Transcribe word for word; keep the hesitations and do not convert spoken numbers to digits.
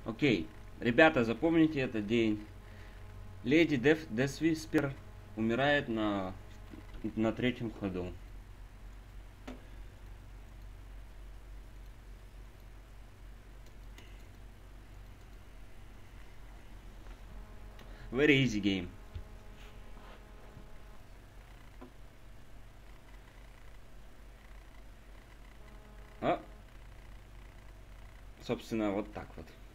Окей. Ребята, запомните этот день. Леди Деф Десвиспер умирает на, на третьем ходу. Very easy game. А? Собственно, вот так вот.